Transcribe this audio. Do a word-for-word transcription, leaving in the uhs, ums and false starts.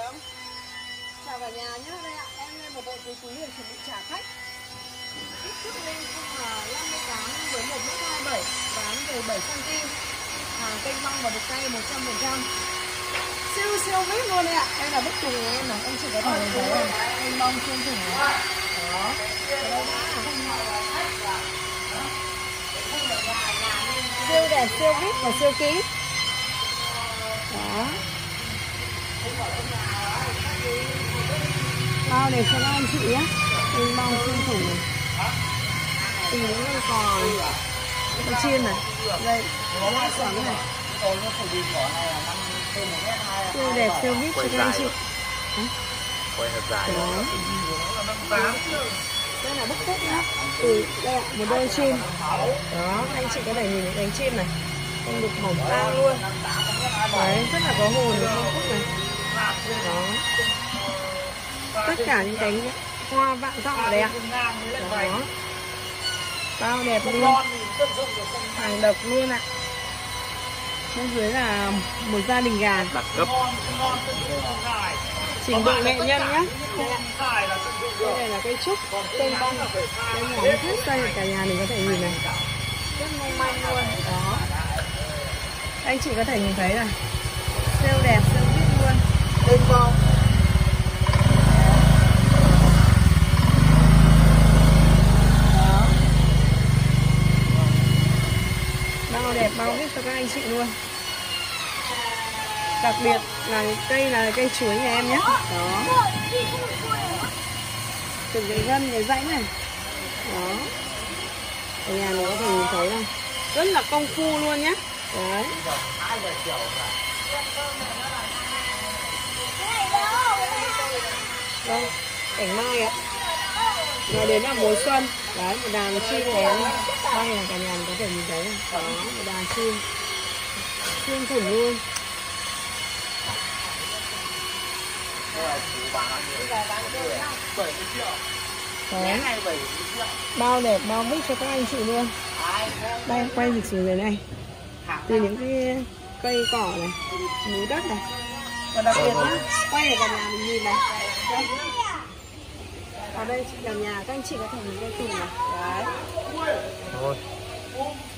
không? Chào cả nhà nhé. Đây ạ, em lên một bộ túi túi để chuẩn bị trả khách. Kích thước lên khung là năm mươi tám với một mét hai mươi bảy, bán mười bảy xăng-ti-mét. Hàng kênh băng và được tay một trăm phần trăm. Siêu siêu vip luôn đấy ạ. Đây là bức tùng của em này, em chỉ có thể nhìn thấy này. Kênh băng chuyên thùng này. Đó. Siêu đẹp, siêu vip và siêu kỹ. Đó. Bao để cho các anh chị nhé. Kênh băng chuyên thùng này. Tìm những con cò này. Con chim này. Đây, lá xoắn này. Siêu đẹp, siêu vip cho các anh chị. Quay thật dài. Đây là bức xúc nhá. Từ đây ạ, một đôi chim. Đó, anh chị có thể nhìn thấy cánh chim này. Con đực mỏng tang luôn. Đấy, rất là có hồn với con cúc này. Đó. Tất cả những cánh hoa vạn dặm ở đây ạ. Đó. Bao đẹp luôn. Hàng độc luôn ạ. Bên dưới là một gia đình gà. Đặc cấp. Trình độ nghệ nhân nhé. Đây, đây là cây trúc, cây băng. Đây là một hết cây cả nhà mình có thể nhìn này. Rất mong manh luôn. Đó. Anh chị có thể nhìn thấy này. Siêu đẹp, siêu vip luôn. Cây bông. Đó. Bao đẹp, bao vip cho các anh chị luôn. Đặc biệt là cây là cây chuối nhà em nhé. Đó. Từng cái gân, cái rãnh này. Đó. Ở nhà mình có thể nhìn thấy này. Rất là công phu luôn nhé. Đấy. Đây, cảnh mai ạ. Nói đến là mùa xuân. Đấy, một đàn chim én bay là cả nhà mình có thể nhìn thấy này. Đó, một đàn chim. Chim thủng luôn. Đấy. Bao đẹp, bao vip cho các anh chị luôn. Đây, quay dịch xuống dưới này. Từ những cái cây cỏ này, núi đất này. Và đặc biệt nhá, quay ở cả nhà mình nhìn này. Đây. Ở đây cả nhà các anh chị có thể nhìn cây tùng này. Đấy. Thôi.